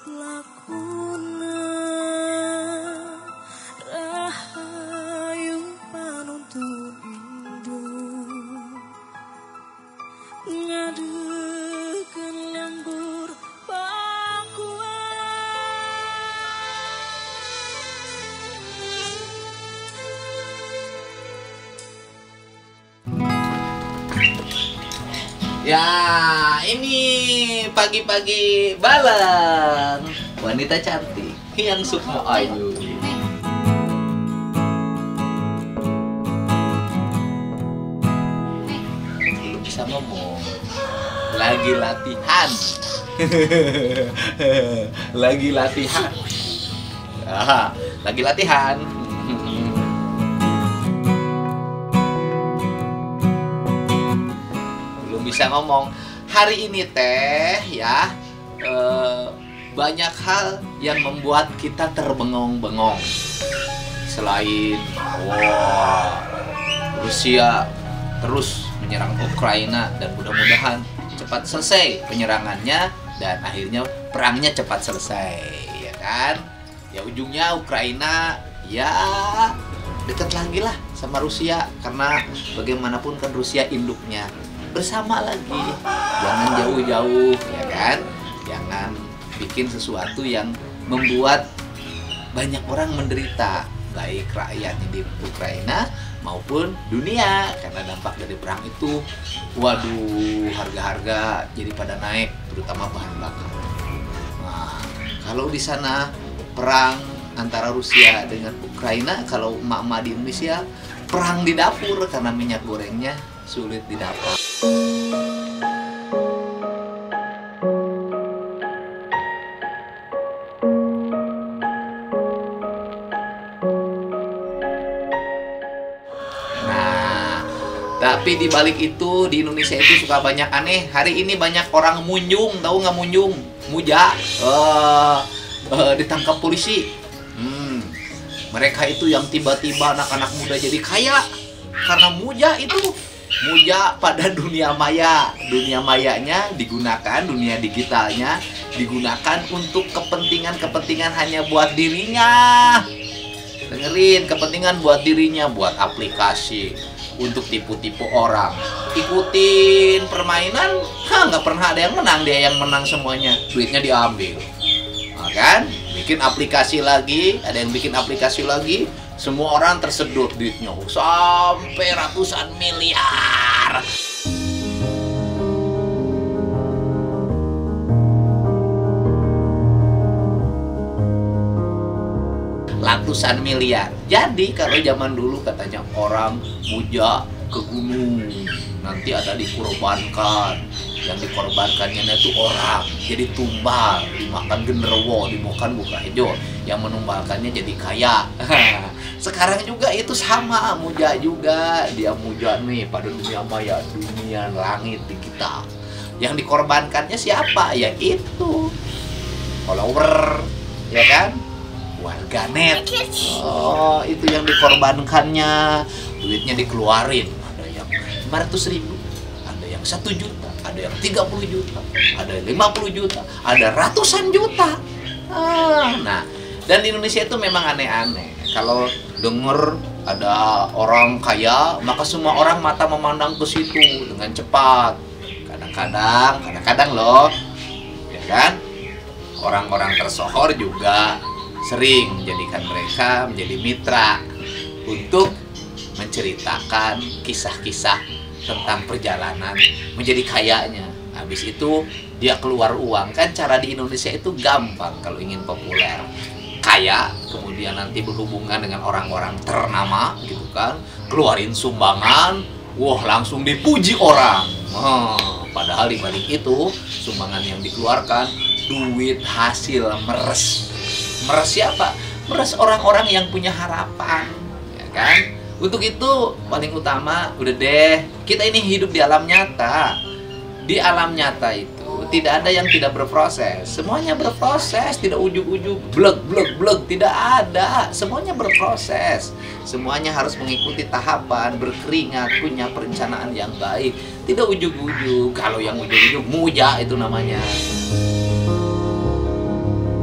lakuna rahayu panuntun indu ngadekeun lembur pakuan. Ya, ini pagi-pagi balang wanita cantik yang sukma ayu. Belum bisa ngomong. Lagi latihan. Lagi latihan. Lagi latihan. Bisa ngomong hari ini teh ya, banyak hal yang membuat kita terbengong-bengong. Selain Rusia terus menyerang Ukraina dan mudah-mudahan cepat selesai penyerangannya dan akhirnya perangnya cepat selesai, ya kan? Ya ujungnya Ukraina ya dekat lagi lah sama Rusia karena bagaimanapun kan Rusia induknya. Bersama lagi, jangan jauh-jauh, ya kan? Jangan bikin sesuatu yang membuat banyak orang menderita, baik rakyatnya di Ukraina maupun dunia, karena dampak dari perang itu, waduh, harga-harga jadi pada naik, terutama bahan bakar. Nah, kalau di sana perang antara Rusia dengan Ukraina, kalau emak-emak di Indonesia perang di dapur karena minyak gorengnya sulit didapat. Nah, tapi di balik itu di Indonesia itu suka banyak aneh. Hari ini banyak orang munjung, tahu nggak munjung? Muja, ditangkap polisi. Mereka itu yang tiba-tiba anak-anak muda jadi kaya karena muja itu. Muja pada dunia maya. Dunia mayanya digunakan, dunia digitalnya digunakan untuk kepentingan-kepentingan hanya buat dirinya. Dengerin, kepentingan buat dirinya, buat aplikasi, untuk tipu-tipu orang. Ikutin permainan, nggak pernah ada yang menang, dia yang menang semuanya. Duitnya diambil. Nah, kan? Bikin aplikasi lagi, ada yang bikin aplikasi lagi, semua orang tersedot duitnya sampai ratusan miliar. Ratusan miliar. Jadi kalau zaman dulu katanya orang muja ke gunung, nanti ada dikorbankan. Yang dikorbankannya itu orang, jadi tumbal, dimakan genderuwo, dimakan buka hijau. Yang menumbalkannya jadi kaya. Sekarang juga itu sama, muja juga. Dia muja nih pada dunia maya, dunia langit digital. Yang dikorbankannya siapa? Ya itu follower, ya kan? Warganet. Oh, itu yang dikorbankannya. Duitnya dikeluarin. Ada yang 500.000, ada yang 1 juta, ada yang 30 juta, ada yang 50 juta, ada ratusan juta. Nah, dan di Indonesia itu memang aneh-aneh. Kalau denger ada orang kaya, maka semua orang mata memandang ke situ dengan cepat. Kadang-kadang loh, ya kan? Orang-orang tersohor juga sering menjadikan mereka menjadi mitra untuk menceritakan kisah-kisah tentang perjalanan menjadi kayanya. Habis itu dia keluar uang. Kan cara di Indonesia itu gampang kalau ingin populer. Kaya, kemudian nanti berhubungan dengan orang-orang ternama gitu kan. Keluarin sumbangan, wah langsung dipuji orang. Padahal di balik itu sumbangan yang dikeluarkan duit hasil meres. Meres siapa? Meres orang-orang yang punya harapan, ya kan? Untuk itu paling utama udah deh, kita ini hidup di alam nyata. Di alam nyata itu tidak ada yang tidak berproses. Semuanya berproses, tidak ujug-ujug, blek, tidak ada. Semuanya berproses. Semuanya harus mengikuti tahapan, berkeringat, punya perencanaan yang baik. Tidak ujug-ujug. Kalau yang ujug-ujug muja itu namanya.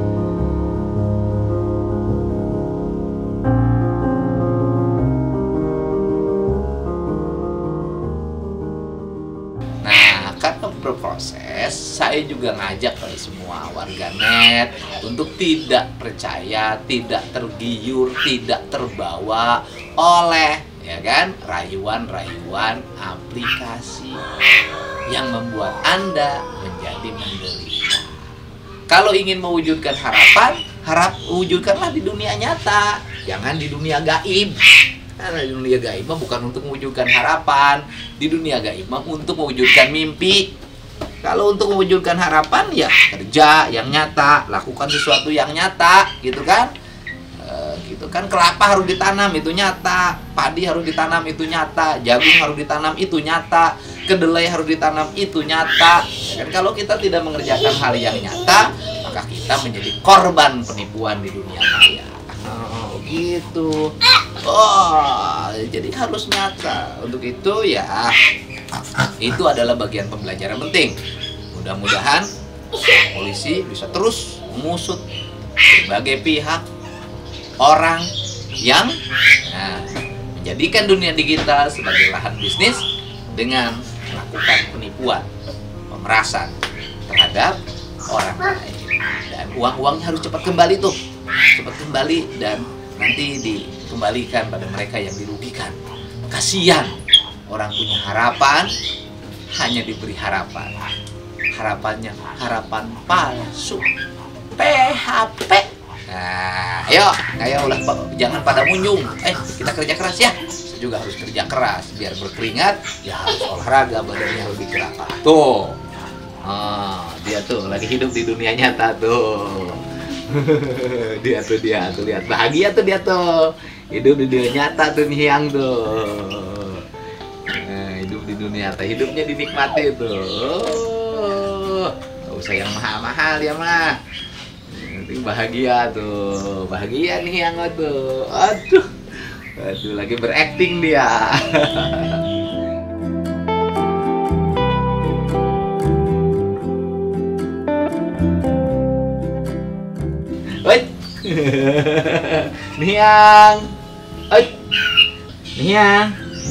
proses, saya juga ngajak pada semua warganet untuk tidak percaya, tidak tergiur, tidak terbawa oleh ya kan rayuan-rayuan aplikasi yang membuat Anda menjadi menderita. Kalau ingin mewujudkan harapan, wujudkanlah di dunia nyata, jangan di dunia gaib. Karena di dunia gaib mah bukan untuk mewujudkan harapan, di dunia gaib mah untuk mewujudkan mimpi. Kalau untuk mewujudkan harapan ya kerja yang nyata, lakukan sesuatu yang nyata, gitu kan? Gitu kan, kelapa harus ditanam itu nyata, padi harus ditanam itu nyata, jagung harus ditanam itu nyata, kedelai harus ditanam itu nyata. Dan kalau kita tidak mengerjakan hal yang nyata, maka kita menjadi korban penipuan di dunia maya. Gitu. Oh, jadi harus nyata. Untuk itu ya, itu adalah bagian pembelajaran penting. Mudah-mudahan polisi bisa terus mengusut berbagai pihak orang yang menjadikan dunia digital sebagai lahan bisnis dengan melakukan penipuan, pemerasan terhadap orang lain. Dan uang-uangnya harus cepat kembali tuh, cepat kembali dan nanti dikembalikan pada mereka yang dirugikan. Kasihan orang punya harapan, hanya diberi harapan. Harapannya harapan palsu, PHP. Nah, ayo ulah jangan pada munjung. Kita kerja keras ya. Saya juga harus kerja keras biar berkeringat, ya harus olahraga, badannya lebih gerak. Tuh. Dia tuh lagi hidup di dunia nyata tuh. dia tuh lihat bahagia tuh dia tuh. Hidup di dunia nyata tuh nih yang tuh. Hidup di dunia nyata, hidupnya dinikmati tuh. Gak usah yang mahal-mahal ya mah. Bahagia tuh, bahagia nih yang tuh. Aduh, lagi berakting dia. Oi, nih yang, oi, nih yang,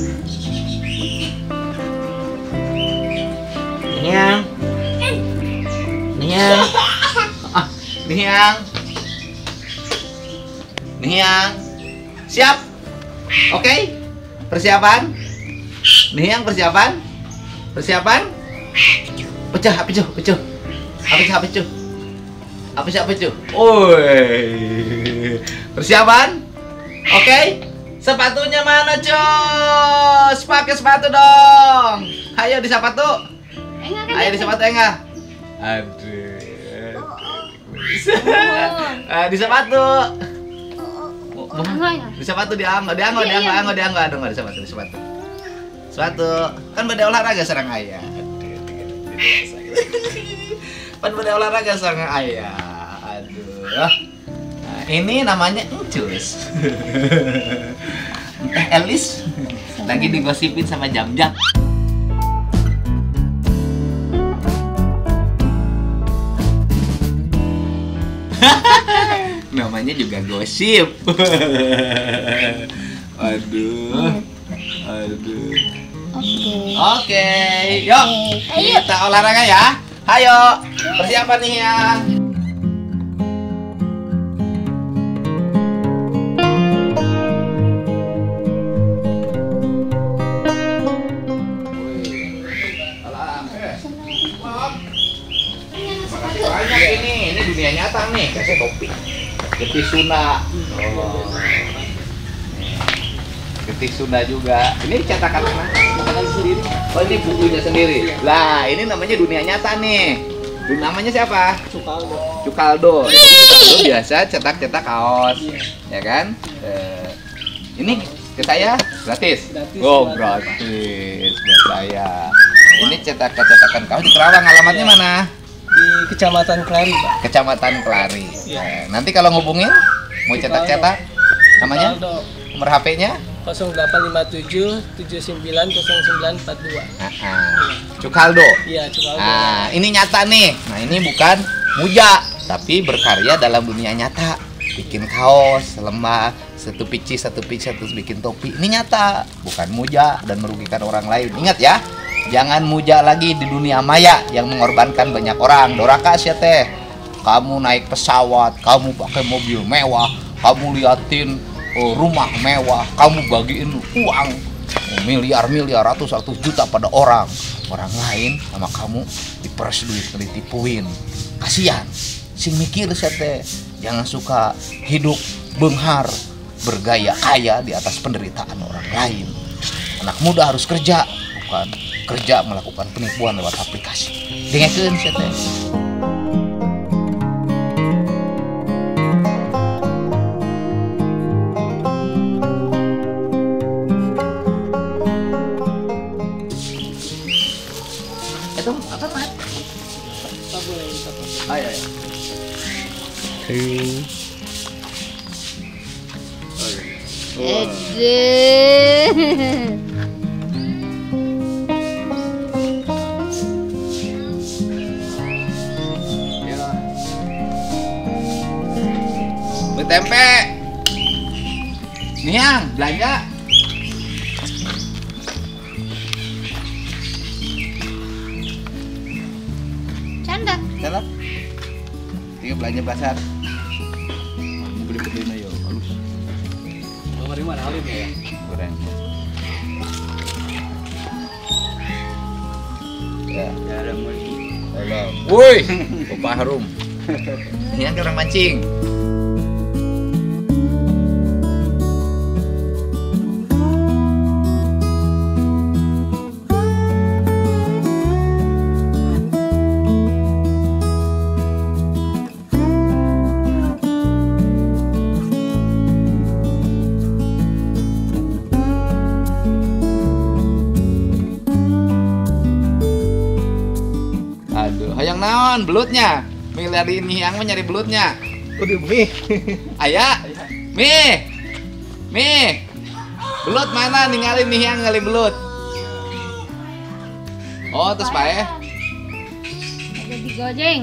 nih yang, nih yang. Niang, siap? Oke? Persiapan? Niang persiapan? Pecah. Oi. Persiapan? Oke? Sepatunya mana, Cos? Pakai sepatu dong. Ayo di sepatu. Ayo di sepatu enggak? Aduh. Di sepatu. Di sepatu dianggo di sepatu. Sepatu. Kan pada olahraga sareng ayah. Pan pada olahraga sareng ayah. Aduh. Nah, ini namanya Encus. Elis lagi digosipin sama Jam-Jam. Namanya juga gosip. Aduh. Oke. Yuk. Kita olahraga ya. Ayo. Persiapan nih ya. Banyak ini dunia nyata nih, kasih topi. Getik Sunda. Getik Sunda juga. Ini cetakan mana? Sendiri. Oh, ini bukunya sendiri. Lah, ini namanya dunia nyata nih. Namanya siapa? Cukaldo. Cukaldo biasa cetak-cetak kaos. Ya kan? Ini ke saya gratis. Oh, gratis buat saya. Ini cetakan kaos di Kerawang. Alamatnya mana? Di Kecamatan Kelari, Pak. Kecamatan Kelari. Ya. Nanti kalau ngubungin mau cetak-cetak namanya, nomor HP-nya 0857 790942. Cukaldo. Iya, Cukaldo. Nah, ini nyata nih. Nah, ini bukan muja, tapi berkarya dalam dunia nyata. Bikin kaos, lemah, satu bikin topi. Ini nyata, bukan muja dan merugikan orang lain. Ingat ya. Jangan muja lagi di dunia maya yang mengorbankan banyak orang. Doraka sih teh. Kamu naik pesawat, kamu pakai mobil mewah, kamu liatin rumah mewah, kamu bagiin uang miliar-miliar, ratus-ratus juta pada orang lain sama kamu diperes duit, ditipuin. Kasihan. Sing mikir sih teh. Jangan suka hidup benghar, bergaya kaya di atas penderitaan orang lain. Anak muda harus kerja, bukan kerja melakukan penipuan lewat aplikasi. Dengekeun sih teh. Itu apa, Mat? Ayo. Beli tempe. Nih yang belanja. Canda. Salah. Tiga belanja pasar. Beli-beli ayo, halus. Dari mana halim ya? Goreng. Ya. Ya ada lagi. Halo. Woi, Bapak Harum. Ini kan orang mancing. Aduh, hayang naon belutnya? Miliar ini yang nyari belutnya. Udah mie. Aya. Mie. Belut mana ninggalin nih yang ngali belut. Oh, terus pae. Ada digojeng.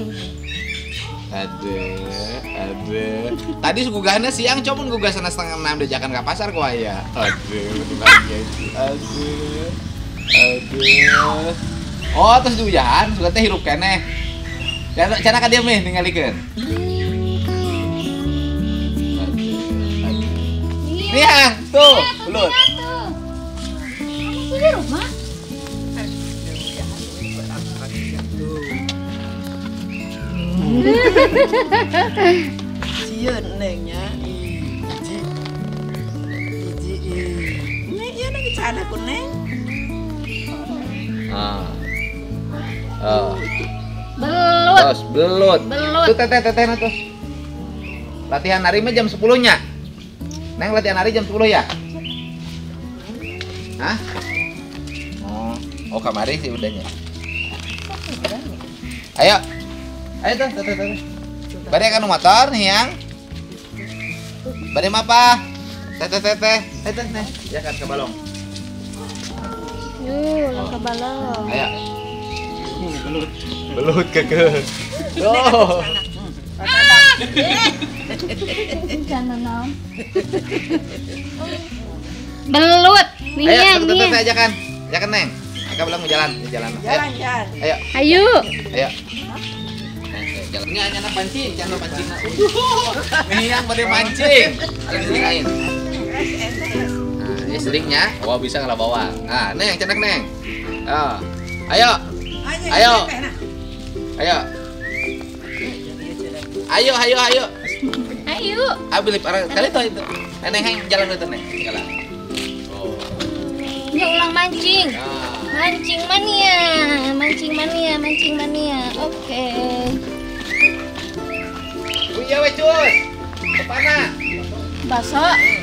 Aduh. Tadi sugugahna siang coba gugah sana 5:30 diajakan ke pasar ku aya. Aduh. Oh, terus diujahan, suka teh hirup keneh. Cara ka dieu meh ningalikeun. Nih, tuh, belut. Ini rumah. Sieun nengnya hiji. Neng ieu nu dicana ku neng. Belut. Terus belut. Belut. Tuh teteh tuh. Latihan nari mah jam 10-nya. Neng latihan nari jam 10 ya? Hah? Oh kamari sih udahnya. Ayo tuh. Bari kan motor nih yang. Bari apa? Teteh. Nih, ya kan ke balong. Yuk, lang ke balong. Ayo. Belut keke. Oh. Bencana naon? Belut. Nih Ayo, yang, teteh nih. aja kan. Ya kan, Neng. Aka bilang mau jalan, jalan. Jalan. Ayo. Ayo. Jalan. Ini hanya pancing, jangan pancing. Nih yang pada pancing. Ada seling lain. Nah, ini selingnya, bawa bisa kalau bawa. Nah, Neng, cenak Neng. Ayo. Ayo. Ambil kali itu. Neng jalan itu, Neng. Jalan. Oh. Ini ulang mancing. Nah. Mancing mania. Oke. Iya we cus. Kepana? Baso.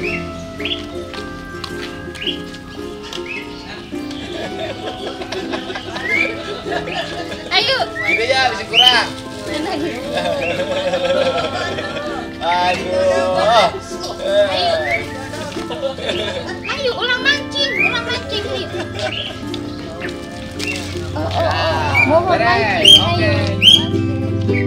Ayo. Gini ya, bisa kurang. Aduh. Ayo ulang mancing. Ayo. Mau Beres. mancing. Oke. Ayo.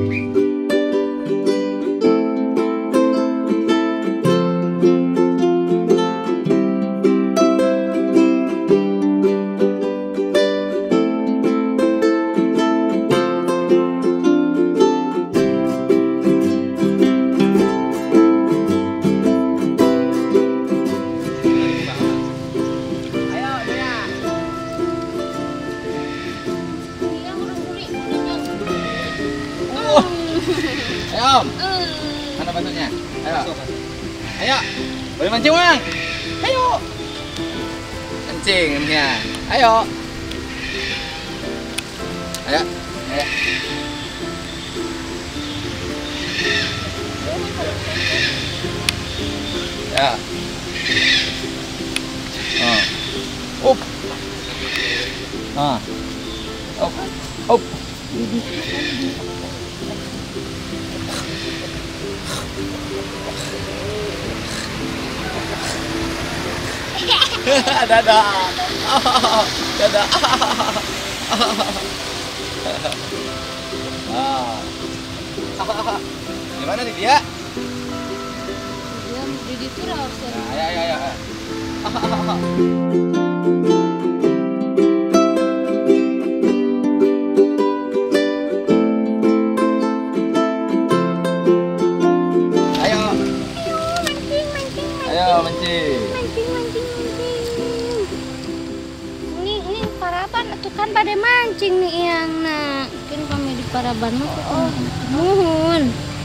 Ayo Om. Mana basuhnya? Ayo. Ayo. Boleh mancing Bang? Ayo. Mancing ini ya. Ayo. Ayo. Ayo. Ya. Up. Up. Up. Dadah. Dadah. Gimana nih dia? Di situ lah. Ayo. Ayo mancing. Ini Paraban itu kan pada mancing nih yang nak. Mungkin kami di Paraban mah. Muhun.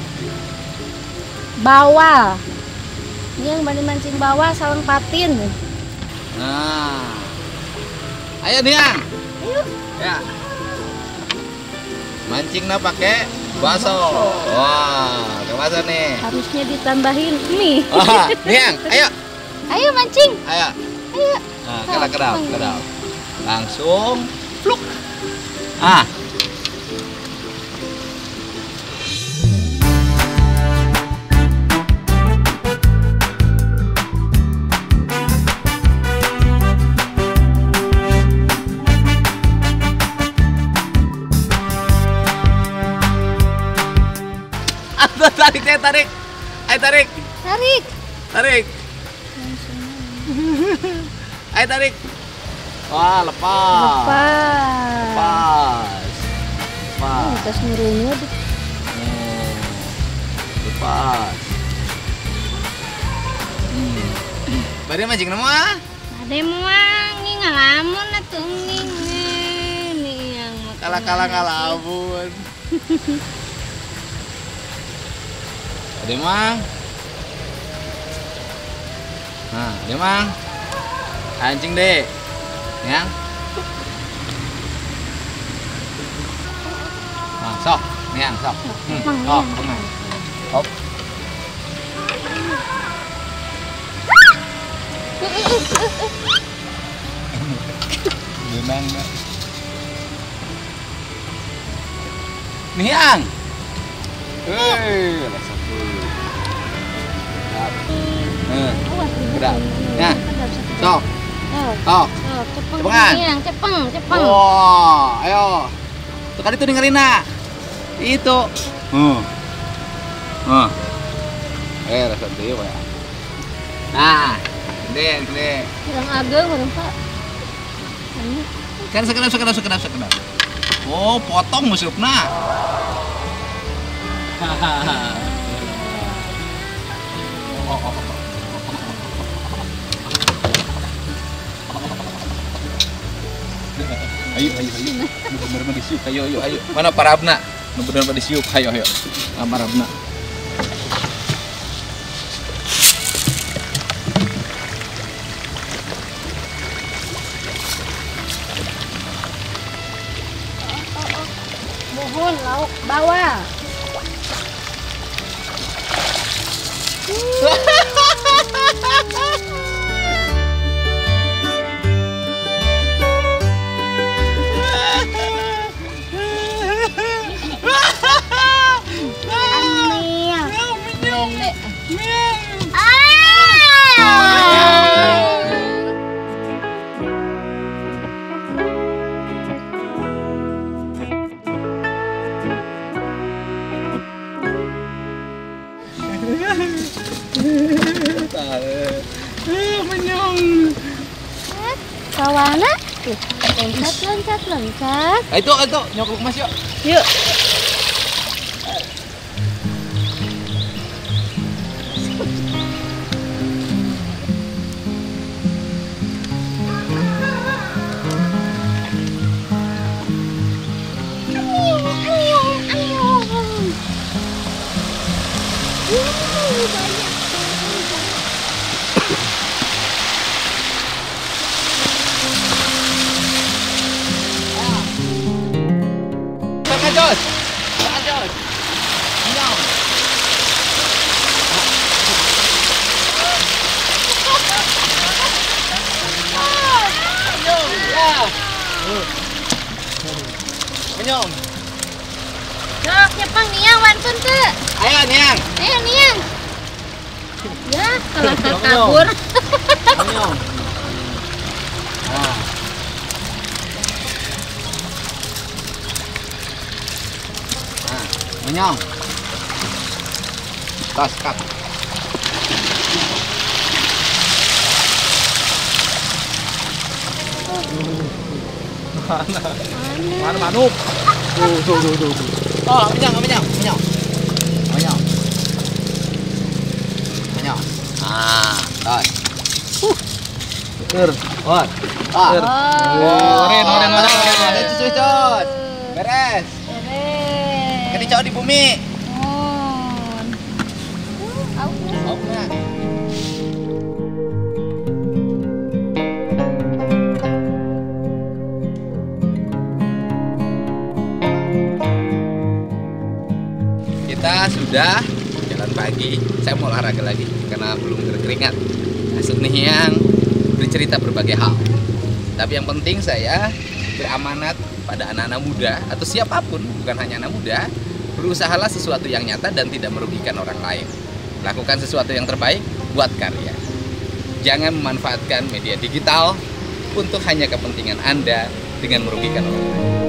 Bawal. Ini yang pada mancing bawal salang patin. Nah. Ayo Niang. Ayo. Ya. Mancingnya pakai baso. Wah, pakai baso nih. Harusnya ditambahin mie. Wah, Niang, ayo. Ayo mancing. Ayo. Ayo. Nah, kedap. Langsung pluk. Ah. Tarik. Ayo tarik. Ayo tarik. Wah, lepas. Atas nurunya Lepas. Bade mancing nama? ada muangi ngalamun atuh nih yang Kala-kala ngalamun. Ade mang. Nah, ade mang. Anjing deh. Yang. Nah, sok. Yang, sok. Oh, benar. Hop. Memang. Niang. Rasa tuh. Gerak. Nah. Sok. Sok. Cepeng. Wah, ayo. Tekan itu dengerin nak. Itu. Rasa tuh ya. Nah, gede. Kurang ageng urang Pak. Kan sekedap. Oh, potong musupna. Ayo. Bener-bener disiup. Ayo. Mana parabna? Bener-bener disiup. Ayo. Parabna. Mohon lauk bawah. Kawana tuh loncat. Itu nyokok Mas yuk. Yuk. Tangan Jos. Tangan Jos. Menyong. Menyong. Ya. Menyong. Sok, nyepang niang wantun teu. Ayo Niang. Ayo niang. Ya, kalau kabur. Menyong. Nah. Nah, menyong. Tas kap. Mana manuk? Tuh. Oh, menyong. Menyong. Ah, tas. Ker. Ot. Ker. Oren. Itu sudah. Beres. Beres. Kan dicok di bumi. Mon. Oh, enggak. Kita sudah jalan pagi. Saya mau olahraga lagi karena belum berkeringat. Masuk nih yang bercerita berbagai hal. Tapi yang penting saya beramanat pada anak-anak muda atau siapapun, bukan hanya anak muda, berusahalah sesuatu yang nyata dan tidak merugikan orang lain. Lakukan sesuatu yang terbaik, buat karya. Jangan memanfaatkan media digital untuk hanya kepentingan Anda dengan merugikan orang lain.